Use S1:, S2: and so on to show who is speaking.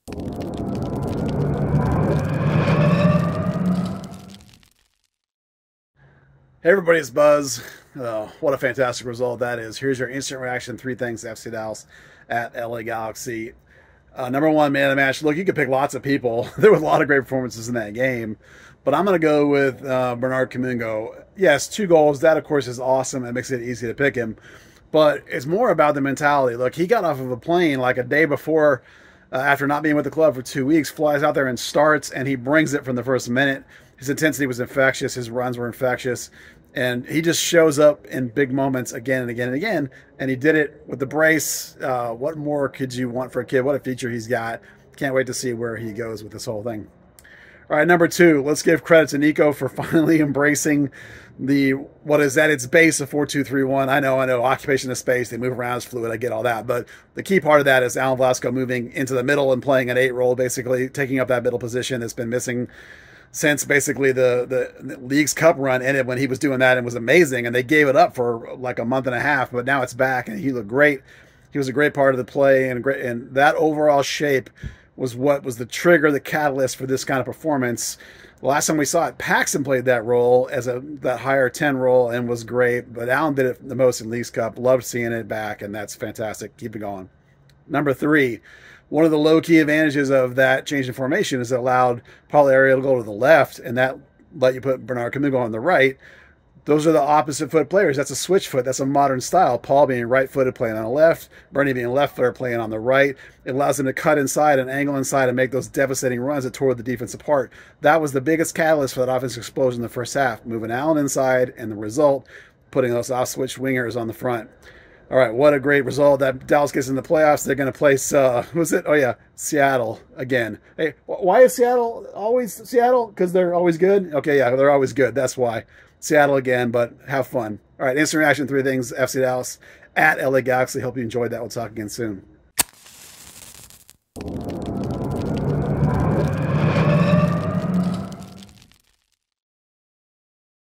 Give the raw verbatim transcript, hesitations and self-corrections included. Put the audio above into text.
S1: Hey everybody, it's Buzz. Uh, what a fantastic result that is. Here's your instant reaction, three things F C Dallas at L A Galaxy. Uh, number one, man of the match. Look, you could pick lots of people. There were a lot of great performances in that game. But I'm going to go with uh, Bernard Kamingo. Yes, two goals. That, of course, is awesome. It makes it easy to pick him. But it's more about the mentality. Look, he got off of a plane like a day before, uh, after not being with the club for two weeks, flies out there and starts, and he brings it from the first minute. His intensity was infectious. His runs were infectious. And he just shows up in big moments again and again and again. And he did it with the brace. Uh, what more could you want for a kid? What a feature he's got. Can't wait to see where he goes with this whole thing. All right, number two, let's give credit to Nico for finally embracing the, what is at its base, a four two three one. I know, I know, occupation of space. They move around as fluid. I get all that. But the key part of that is Alan Velasco moving into the middle and playing an eight role, basically taking up that middle position that's been missing since basically the, the League's Cup run ended, when he was doing that and was amazing. And they gave it up for like a month and a half, but now it's back and he looked great. He was a great part of the play, and great, and that overall shape was what was the trigger, the catalyst for this kind of performance. The last time we saw it, Paxton played that role as a that higher ten role and was great, but Allen did it the most in League's Cup. Loved seeing it back, and that's fantastic. Keep it going. Number three, one of the low-key advantages of that change in formation is it allowed Paul Ariel to go to the left, and that let you put Bernard Kamingo on the right. Those are the opposite foot players. That's a switch foot. That's a modern style. Paul being right-footed, playing on the left. Bernie being left-footed, playing on the right. It allows him to cut inside and angle inside and make those devastating runs that tore the defense apart. That was the biggest catalyst for that offensive explosion in the first half, moving Allen inside, and the result, putting those off-switch wingers on the front. All right, what a great result. That Dallas gets in the playoffs. They're going to place, uh, who was it? Oh, yeah, Seattle again. Hey, why is Seattle always Seattle? Because they're always good? Okay, yeah, they're always good. That's why. Seattle again, but have fun. All right, instant reaction, three things, F C Dallas at L A Galaxy. Hope you enjoyed that. We'll talk again soon.